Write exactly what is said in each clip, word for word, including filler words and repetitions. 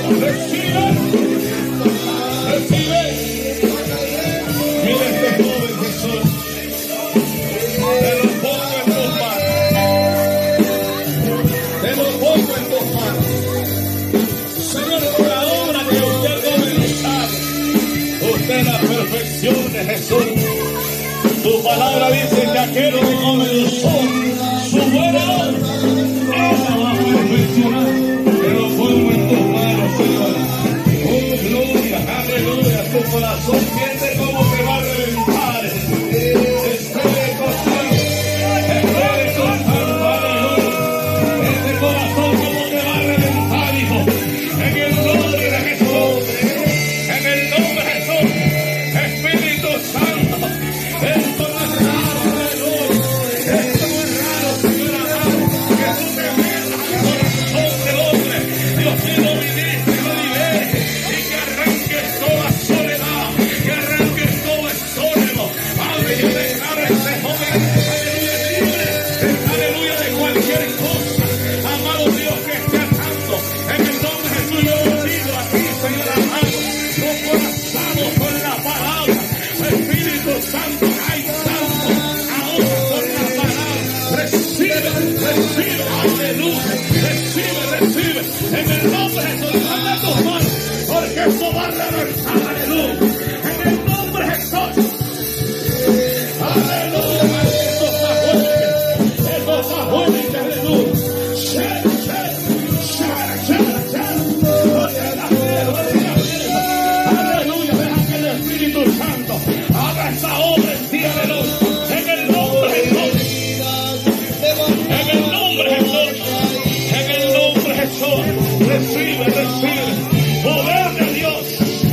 Recibe, recibe. Mira este joven Jesús. Te lo pongo en tus manos. Te lo pongo en tus manos. Señor, por la obra que usted comenzado, usted la perfeccione, Jesús. Tu palabra dice que aquel que comenzó su buena obra, él la va a perfeccionar. Te lo pongo en tus manos, Señor. Oh, gloria, aleluya. Tu corazón siente como que va a reventar. Espíritu Santo, Espíritu Santo, aleluya. Este corazón como que va a reventar, hijo. En el nombre de Jesús. En el nombre de Jesús. Espíritu Santo. Esto no es raro, aleluya. Esto no es raro, Señor amado. Que tú te metas al corazón del hombre. Dios mío, lo ministre, lo libere. Y que arranques toda soledad. Que arranques todo el sólido. Padre, yo declaro a este joven, aleluya, libre. Aleluya, de cualquier cosa. Amado Dios, que esté atando. En el nombre de Jesús, yo lo pido aquí, Señor amado. Los corazones con la palabra. Espíritu Santo, ay Santo, ahora con la palabra. Recibe, recibe, aleluya. Recibe, recibe. En el nombre de Jesús, dame tus manos. Porque esto va a reversar, aleluya. En el nombre de Jesús. Aleluya. Estos sajones, estos sajones, aleluya. Shara, shara, shara, shara, shara. Aleluya. Deja que el Espíritu Santo haga esa obra en ti, aleluya. En el nombre de Jesús. En el nombre de Jesús. En el nombre de Jesús. Recibe, recibe. Poder de Dios.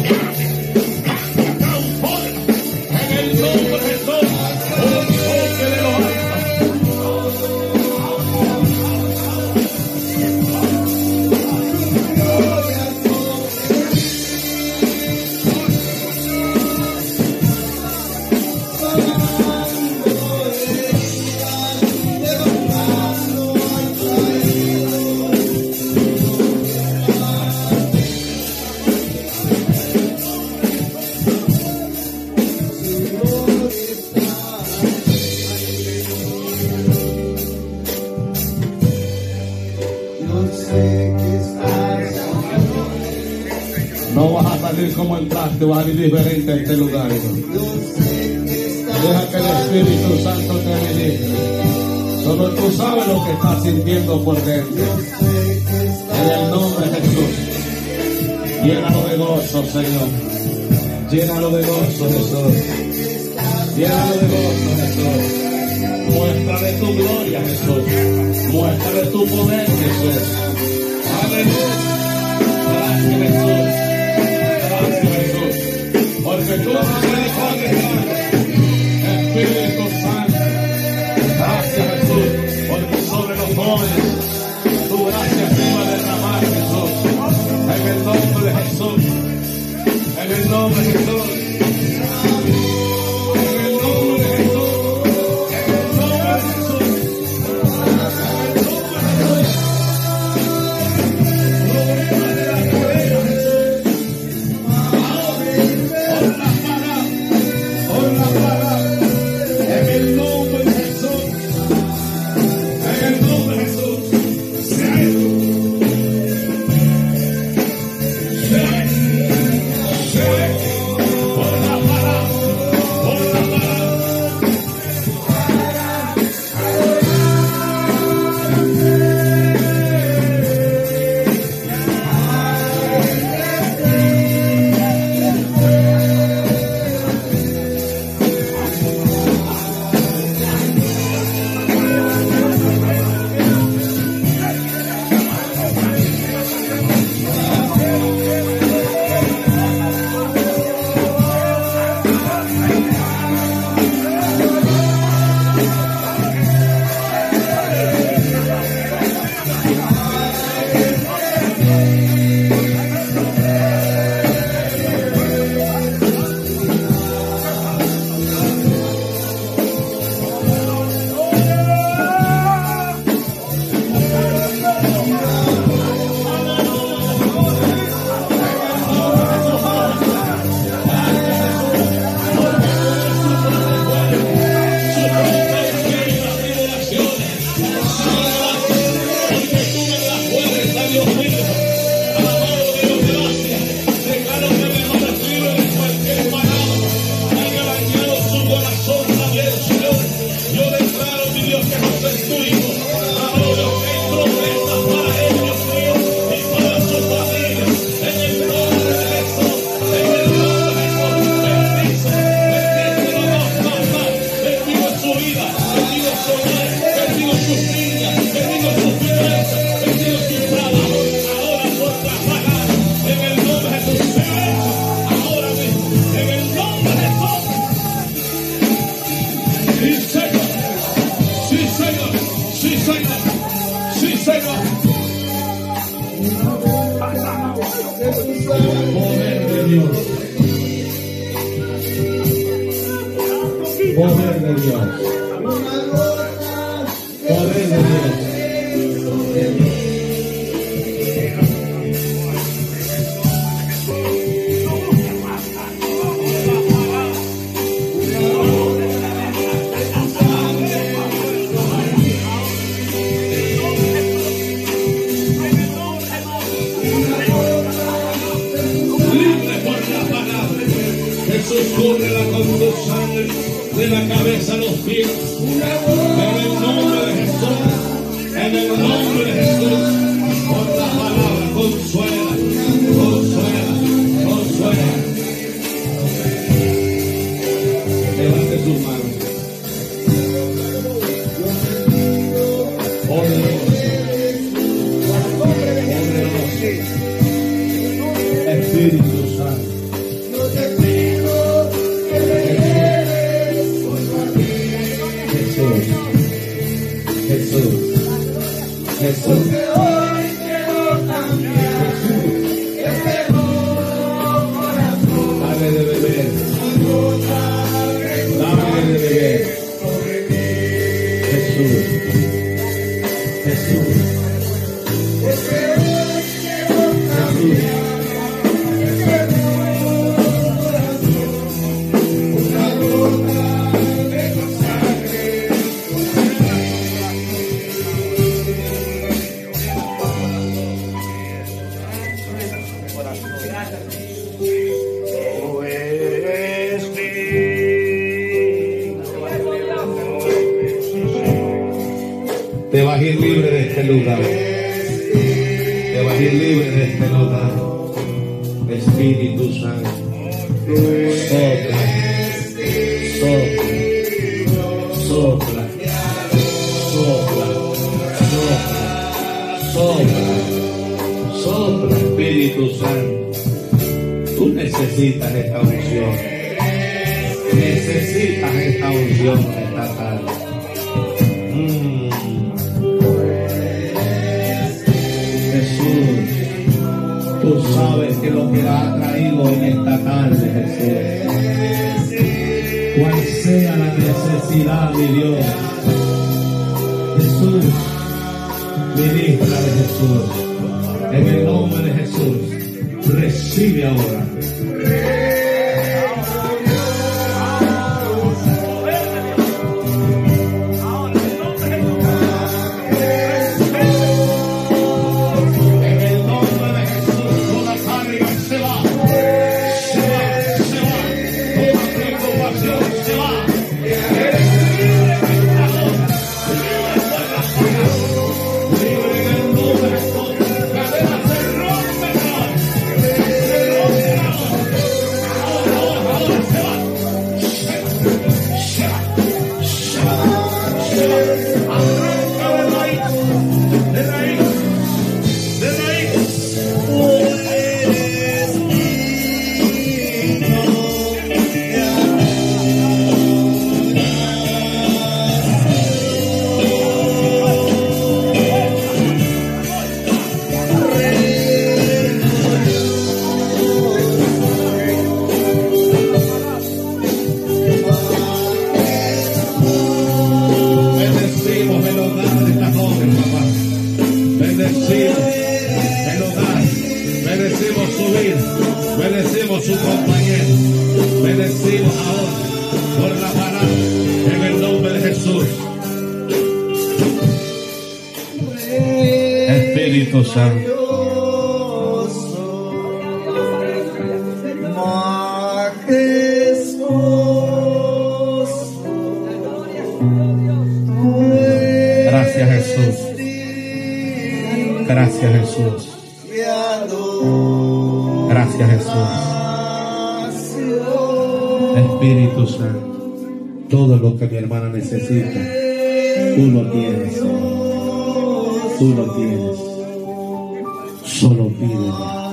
Transforma. En el nombre de Jesús. Un toque de los altos. No vas a salir como entraste, vas a salir diferente a este lugar, hijo. Deja que el Espíritu Santo te ministre. Solo tú sabes lo que estás sintiendo por dentro. En el nombre de Jesús. Llénalo de gozo, Señor. Llénalo de gozo, Jesús. Llénalo de gozo, Jesús. Muéstrale tu gloria, Jesús. Muéstrale tu poder, Jesús. Aleluya. Gracias, Jesús. Gracias, Jesús. Porque tú no eres Padre. Espíritu Santo. Gracias, Jesús. Porque sobre los jóvenes tu gracia se va a derramar, Jesús. En el nombre de Jesús. En el nombre de Jesús. aquellos que nos destruimos, aquellos que hay promesas para ellos, Dios, y para su familia, en el nombre de Jesús, en el nombre de Jesús, bendice, bendice, no, no, no, bendigo su vida, bendigo su hogar, bendigo sus niñas, bendigo sus finanzas, bendigo su trabajo, ahora por trabajar, en el nombre de Jesús, sea hecho, ahora mismo, en el nombre de Jesús. Sí, Señor, sí, Señor, sí, Señor, sí, Señor. Poder de Dios. Poder de Dios. Poder de Dios. Jesús, cúbrela con tu sangre, de la cabeza a los pies, en el nombre de Jesús, en el nombre de Jesús, por la palabra, consuela, consuela, consuela. Levante sus manos. Poderoso, poderoso, Espíritu Santo. Jesús, Jesús, hoy quiero cambiar este corazón. Dame de beber, dame de beber. Jesús, Jesús, Jesús. Te vas a ir libre de este lugar. Te vas a ir libre de este lugar. Espíritu Santo. Sopla. Sopla. Sopla. Sopla. Sopla. Sopla. Espíritu Santo. Tú necesitas esta unción. Necesitas esta unción esta tarde. Mm. Jesús, tú sabes que lo que ha traído en esta tarde, Jesús, cual sea la necesidad, mi Dios, Jesús, ministra de Jesús, en el nombre de Jesús, recibe ahora. Bendecimos su compañero. Bendecimos ahora por la palabra en el nombre de Jesús. Espíritu Santo. Majestuoso. Gracias, Jesús. Gracias, Jesús. Gracias, Jesús. Espíritu Santo, todo lo que mi hermana necesita, tú lo tienes, Señor. Tú lo tienes. Solo pídele.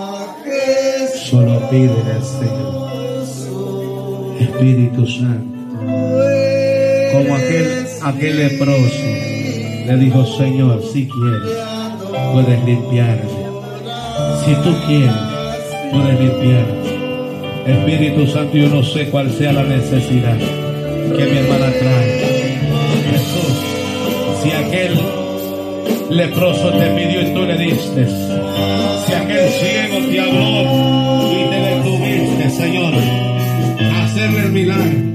Solo pídele, Señor. Espíritu Santo, como aquel, aquel leproso le dijo: Señor, si quieres, puedes limpiarme. Si tú quieres, puedes limpiarme. Espíritu Santo, yo no sé cuál sea la necesidad que mi hermana trae. Jesús, si aquel leproso te pidió y tú le diste, si aquel ciego te habló y te detuviste, Señor, hacerle el milagro.